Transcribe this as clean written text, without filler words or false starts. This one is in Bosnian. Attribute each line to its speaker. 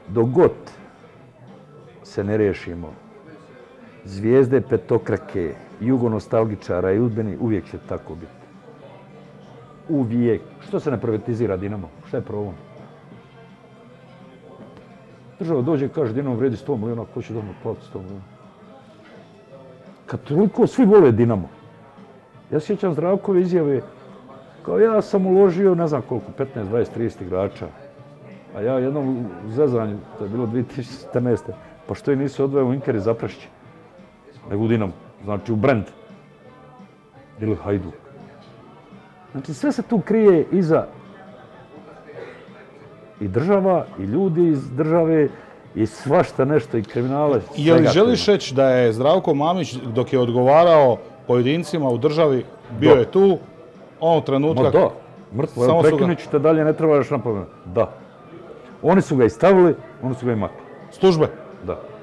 Speaker 1: Dok god se ne rešimo zvijezde petokrake, jugonostalgičara i udbeni, uvijek će tako biti. Uvijek. Što se ne privatizira Dinamo? Šta je problem? Država dođe i kaže Dinamo vredi 100 miliona, ko će doma platiti 100 miliona? Kad toliko svi vole Dinamo. Ja sjećam Zdravkove izjave, kao ja sam uložio, ne znam koliko, 15, 20, 30 igrača. A ja jednom u zezanju, to je bilo 2014. Pa što i nisu odveo u Inker i Zaprašće, nego u Dinamo, znači u brand. Ili Hajduk. Znači sve se tu krije iza i država, i ljudi iz države, i svašta nešto, i kriminala.
Speaker 2: Je li želiš reći da je Zdravko Mamić, dok je odgovarao pojedincima u državi, bio je tu, onog trenutka...
Speaker 1: Ma da, mrtvo, evo prekinut ću te dalje, ne trebaš napomenuti. Da. Oni su ga i stavili, oni su ga i makli.
Speaker 2: Službe?
Speaker 1: Da.